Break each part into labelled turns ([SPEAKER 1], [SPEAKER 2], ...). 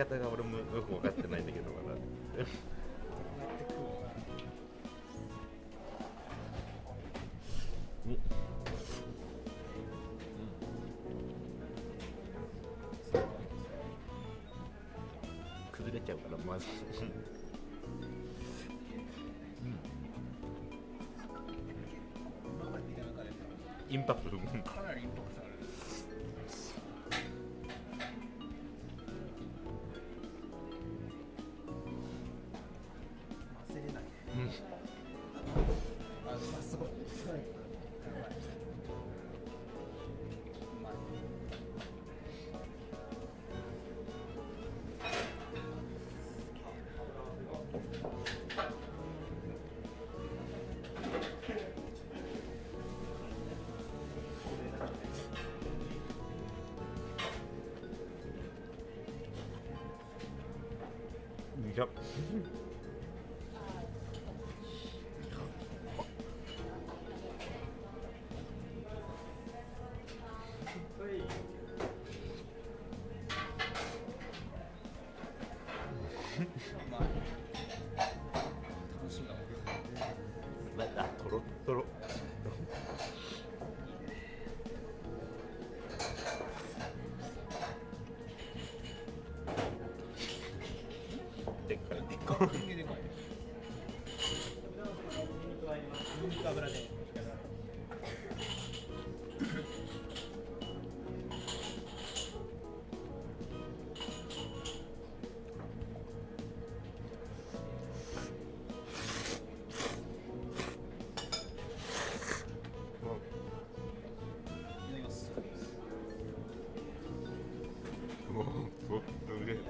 [SPEAKER 1] 方が俺もよく分かってないんだけどまだ崩れちゃうからまずインパクトかなりインパクトある。
[SPEAKER 2] 忘れない。あ、うまそう。うまい。
[SPEAKER 1] いやあ、トロットロでっかいでっかい
[SPEAKER 2] でかい。ニンニク油で。
[SPEAKER 1] すげえ。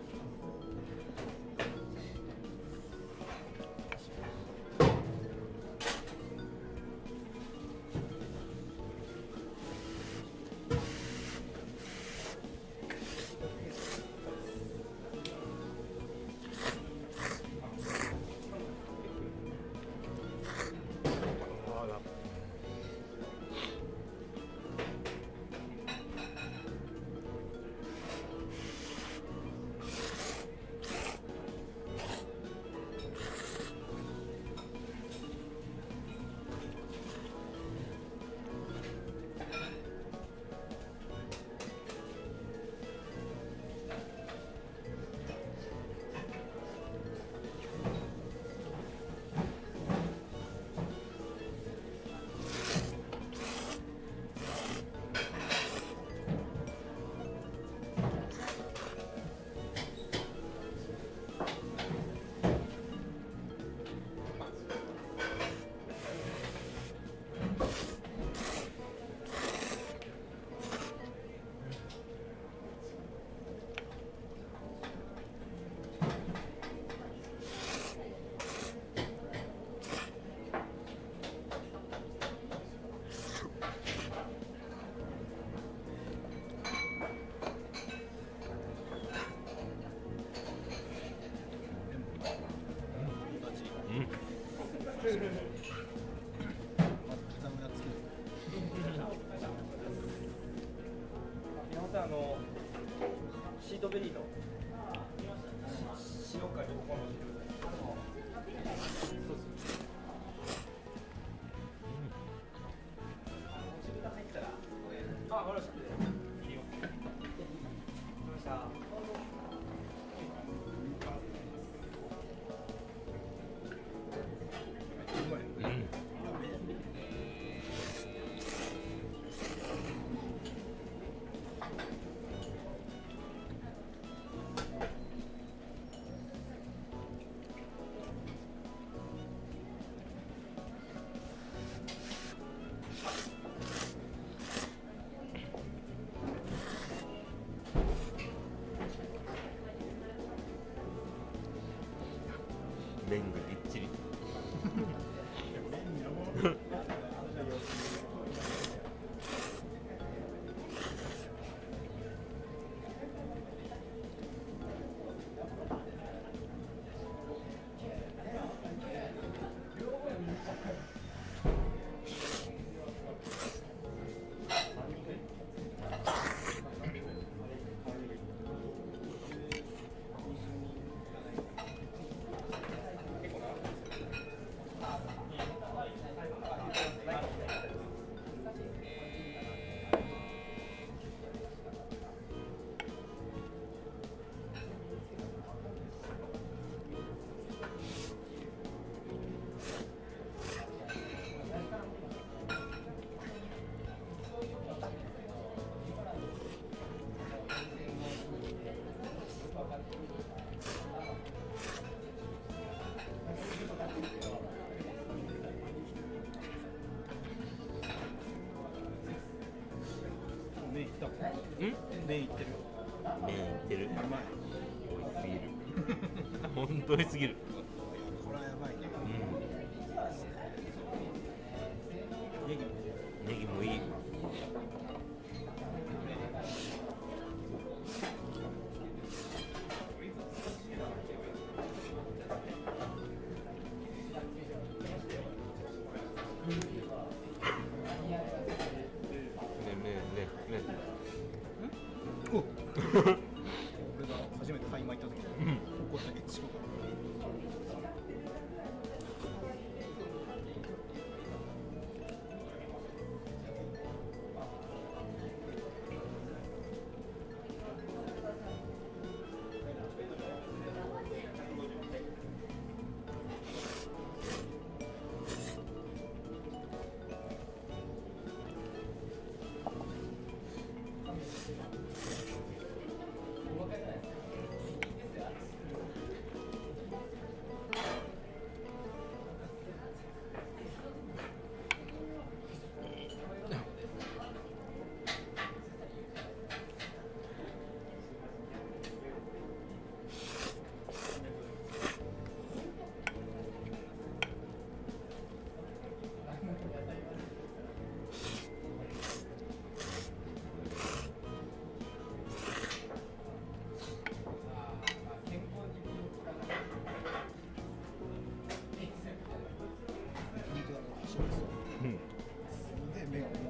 [SPEAKER 2] シートベリーの塩か両方のそうです。汁が入ったら、あ、わかりました。入れよう。わかりました。
[SPEAKER 1] 麺がぎっちり
[SPEAKER 3] 麺いってる。
[SPEAKER 1] 麺いってる。
[SPEAKER 3] うまい。
[SPEAKER 1] 美味しすぎる。本当にすぎる。
[SPEAKER 3] これはやばいね。
[SPEAKER 1] うん。
[SPEAKER 3] ネギも
[SPEAKER 1] ネギもいい。
[SPEAKER 3] お俺が初めてタイマー行った時に怒ったけど仕事。で麺重い。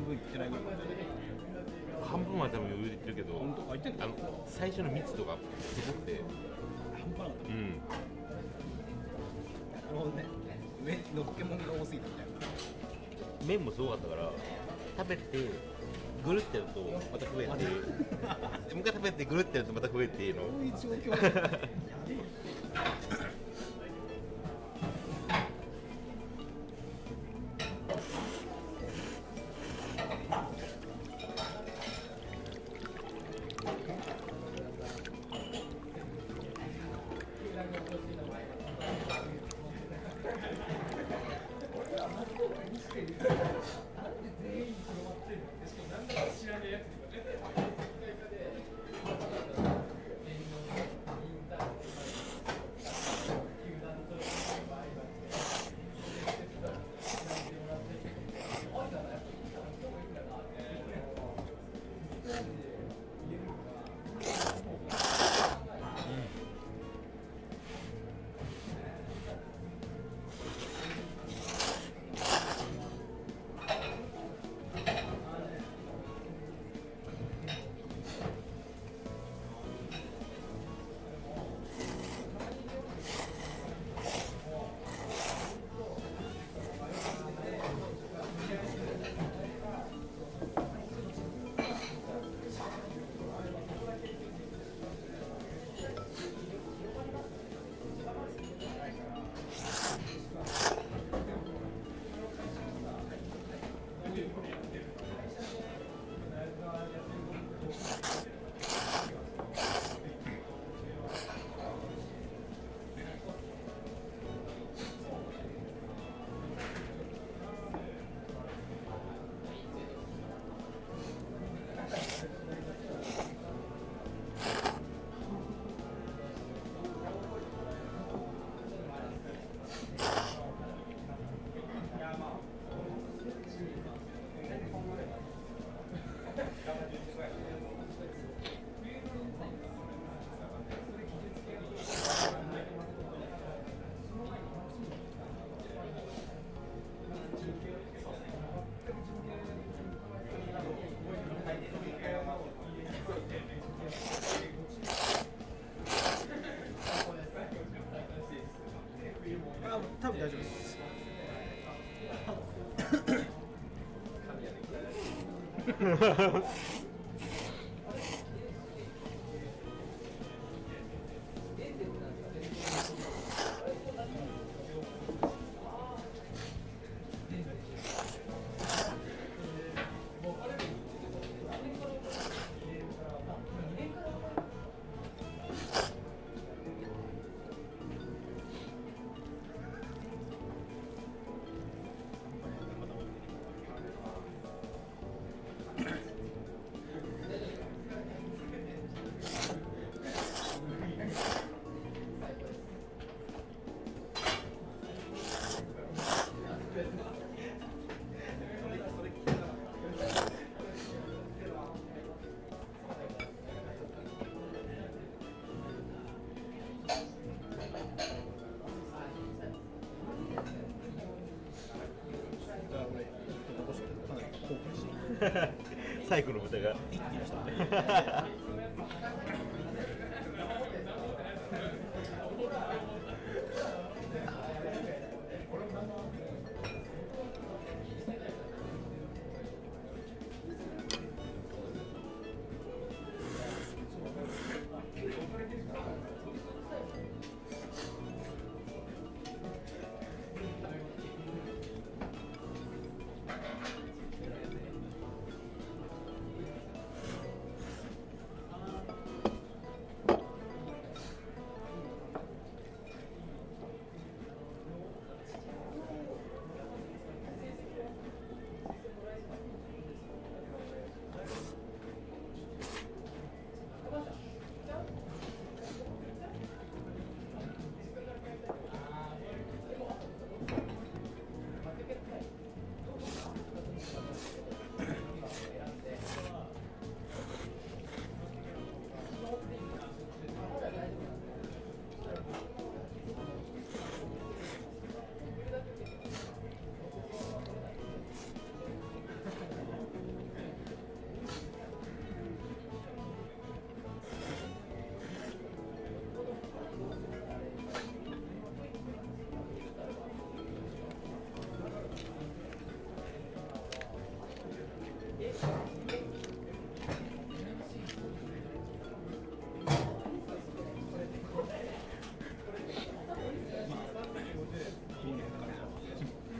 [SPEAKER 3] 分いってないぐらい。
[SPEAKER 1] 半分は多分余裕でいってるけど、
[SPEAKER 3] 本当？あ、いってんの？
[SPEAKER 1] 最初の密度がすごくて、
[SPEAKER 3] 半端なかった。
[SPEAKER 1] うん。
[SPEAKER 3] なるほどね。上にのっけもんが多すぎたみたいな。
[SPEAKER 1] 麺もすごかったから食べてぐるってやるとまた増えてもう一回食べてぐるってやるとまた増えての
[SPEAKER 3] こういう状況。多分大丈夫です。
[SPEAKER 1] 最後の豚が
[SPEAKER 3] 一気にした。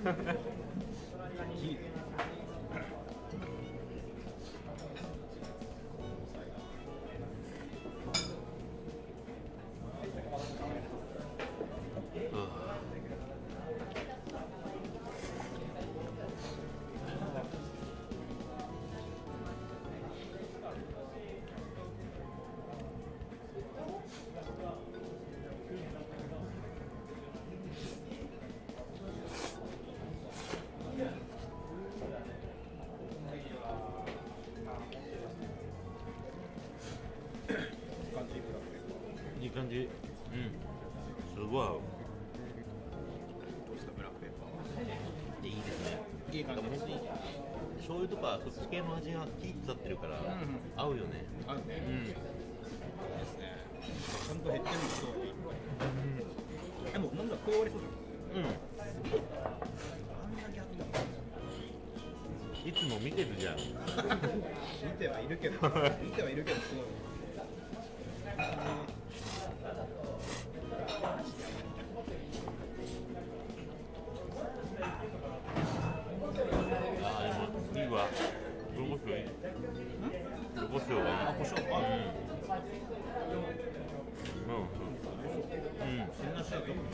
[SPEAKER 3] ギリ
[SPEAKER 1] いい感じ。うん。すごい合う。
[SPEAKER 3] どうですかブラックペッパー
[SPEAKER 1] でいいですね。
[SPEAKER 3] いい感じ
[SPEAKER 1] なんか本当に醤油とかそっち系の味がキーッと立ってるから、合うよね。
[SPEAKER 3] あるね、
[SPEAKER 1] うん。
[SPEAKER 3] ですねちゃんと減ってるのすごいでもなんだ食い終わりそうだよあんだけあったの
[SPEAKER 1] いつも見てるじゃん。
[SPEAKER 3] 見てはいるけどすごい
[SPEAKER 1] あーでもいいわ。黒胡椒いい。黒胡椒がいい。
[SPEAKER 3] あ胡椒
[SPEAKER 1] うん。うん。
[SPEAKER 3] そんなしたと思う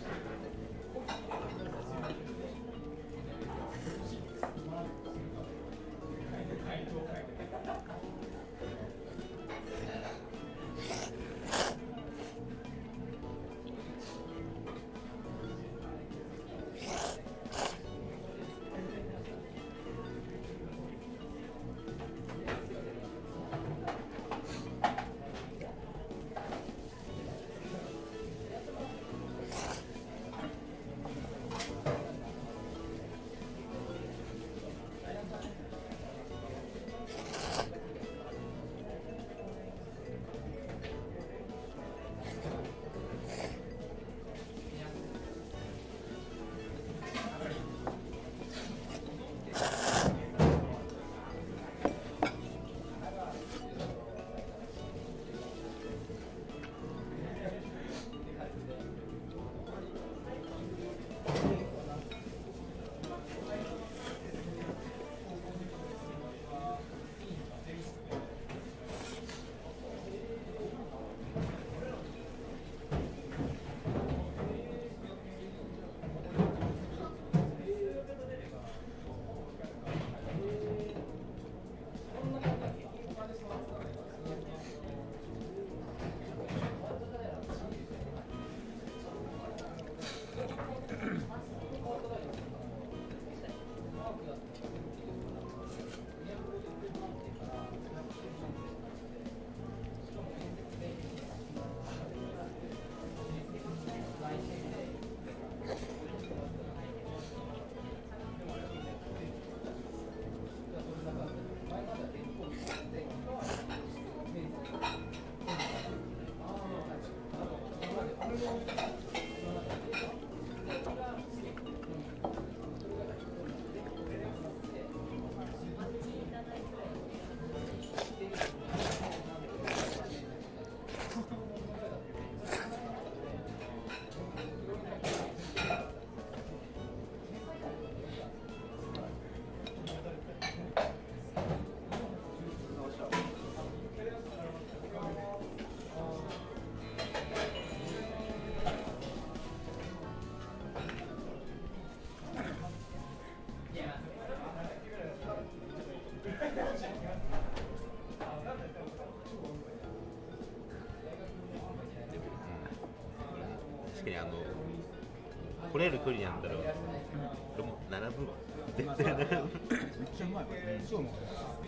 [SPEAKER 1] 確かに来れる距離にあったら、俺も並ぶわ。絶対並ぶ。
[SPEAKER 3] めっちゃうまいわそうも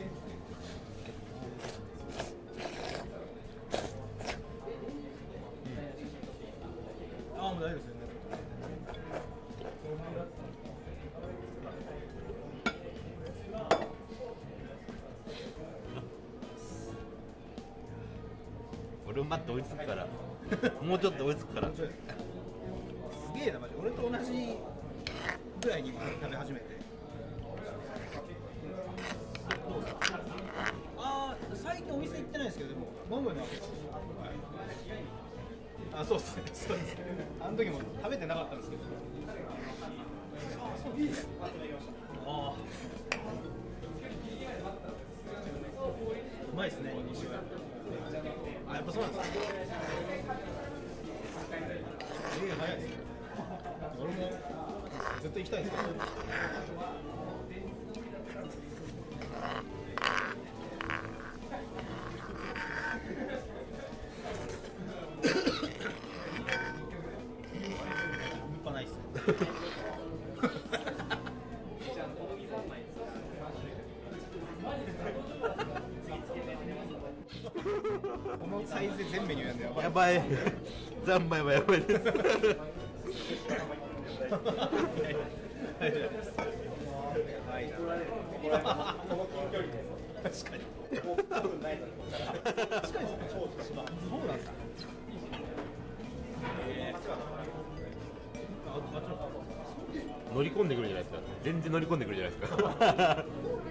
[SPEAKER 3] ああもう大丈夫ですよね
[SPEAKER 1] 俺も待って追いつくから。もうちょっと追いつくから。
[SPEAKER 3] すげえなマジ俺と同じぐらいに今食べ始めてああ最近お店行ってないですけどでも飲むのは結構あそうっすねそうですねあの時も食べてなかったんですけどあうまいですね、西は。あ、やっぱそうなんですか。早いですね。俺もずっと行きたいんですけど。半端ないっすね。このサイズで全メニューやんだよ。
[SPEAKER 1] やばい三昧はやばいです
[SPEAKER 3] はいな。確かに。そうなんだ。
[SPEAKER 1] 乗り込んでくるじゃないですか。全然乗り込んでくるじゃないですか